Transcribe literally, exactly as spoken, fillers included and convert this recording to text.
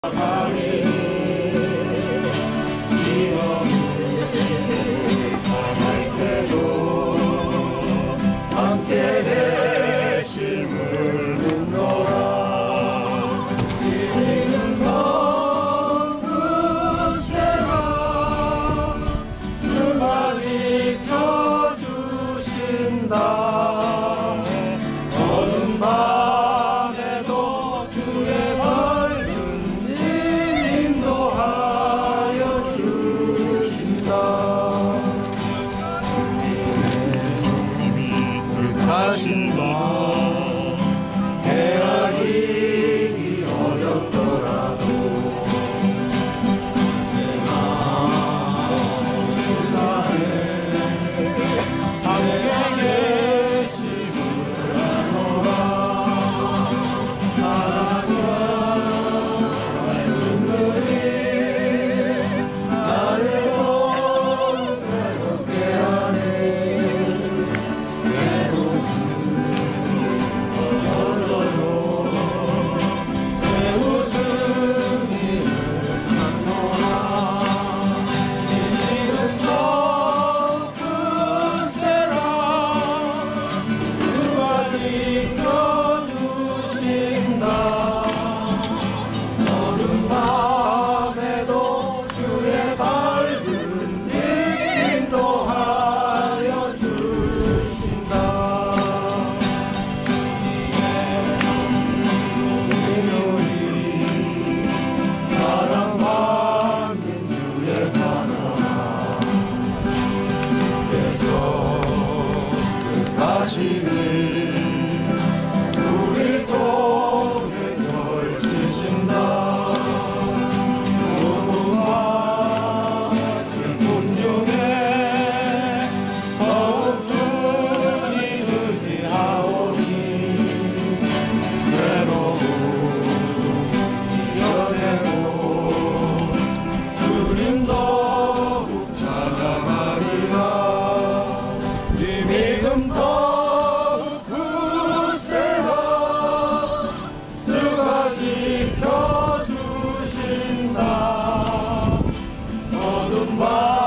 어두운 밤에도 주의 밝은 빛 인도하여 주신다. 주님의 뜻하신 바 헤아리기 어렵더라도 내 마음 안에 함께 계심을 아노라. 사랑과 말씀들이 나를 더욱 새롭게 하네. 내 모습 벗어져도 내 웃음이 흘러나노라. 이제는 더 큰 세라 주가 지켜주신다. 어두운 밤에도 주의 밝은 빛 인도하여 주신다. 우리의 사랑받는 주의 가노라. 주께서 뜻하시니 우리 통해 펼치신다. 누구와 슬픔 중에 더욱 주님 의지하오니 외로움 이겨내고 주님 더욱 찾아가리라. 이 믿음 더욱 굳세라. 주가 지켜주신다. 어두운 밤